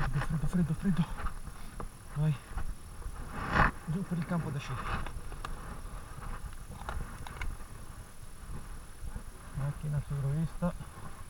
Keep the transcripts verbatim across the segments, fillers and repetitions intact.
Freddo, freddo, freddo. Vai. Giù per il campo da sci. Macchina sull'ovista.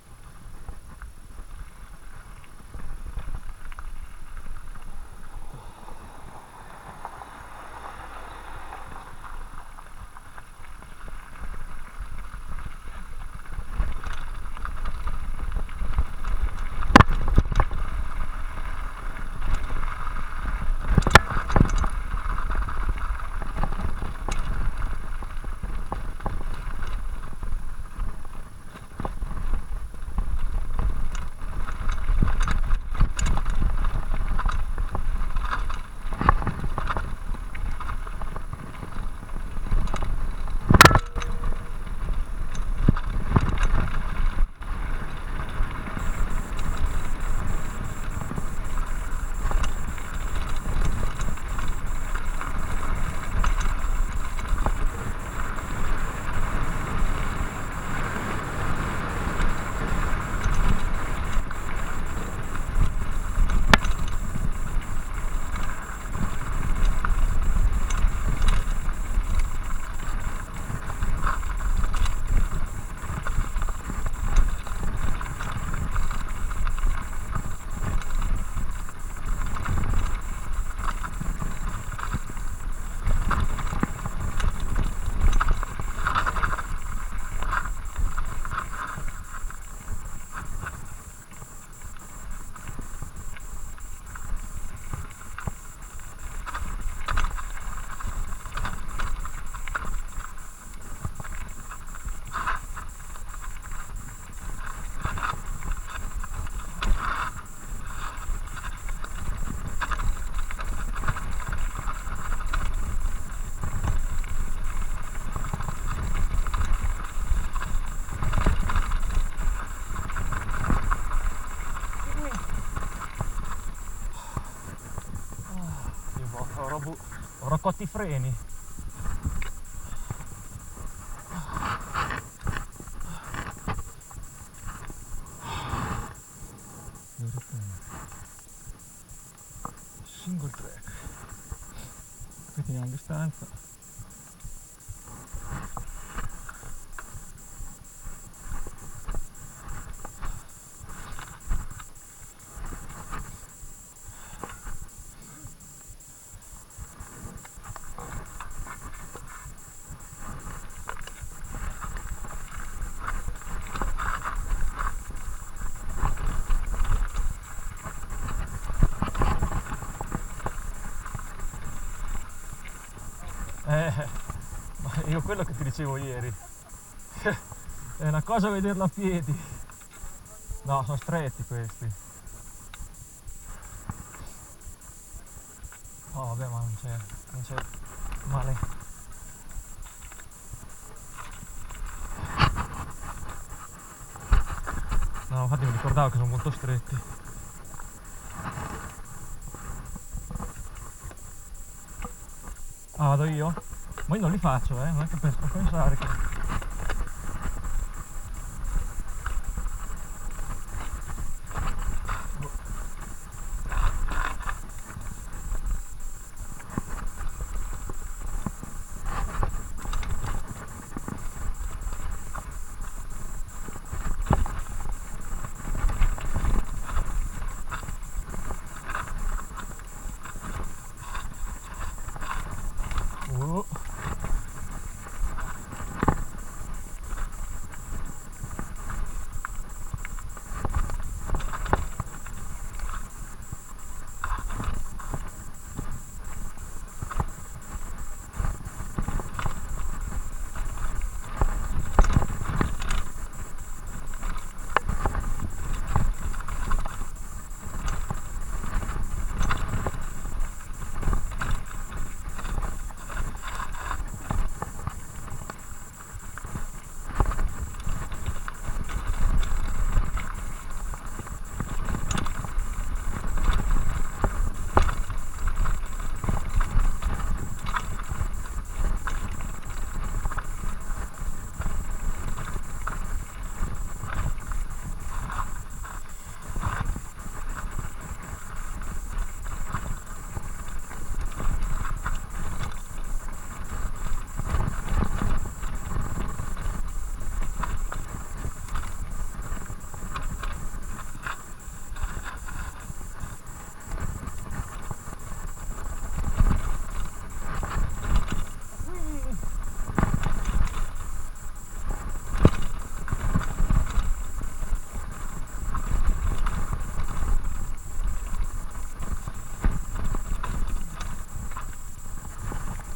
Ho raccolto i freni. Single track. Qui teniamo distanza. Eh, ma io quello che ti dicevo ieri, è una cosa vederlo a piedi. No, sono stretti questi. Oh vabbè, ma non c'è, non c'è male. No, infatti mi ricordavo che sono molto stretti. Ah, vado io? Ma io non li faccio, eh, non è che penso a pensare che...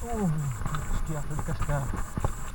Uh, schiaffo di cascata.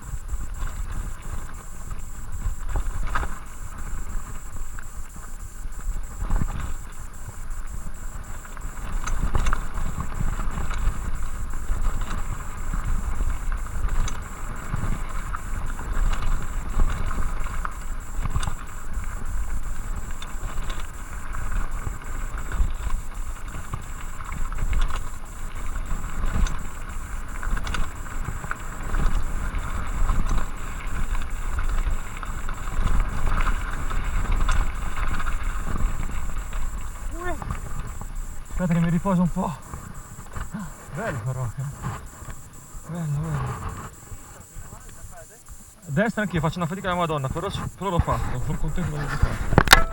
Aspetta che mi riposo un po'. Bello però. Bello, bello. A destra anch'io faccio una fatica alla Madonna, però, però l'ho fatto, sono contento di averlo fatto.